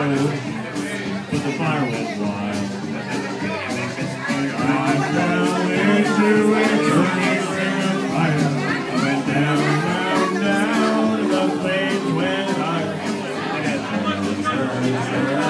but the fire was wild. I'm down into a burning ring of fire. I went down, down, down, the flames went higher.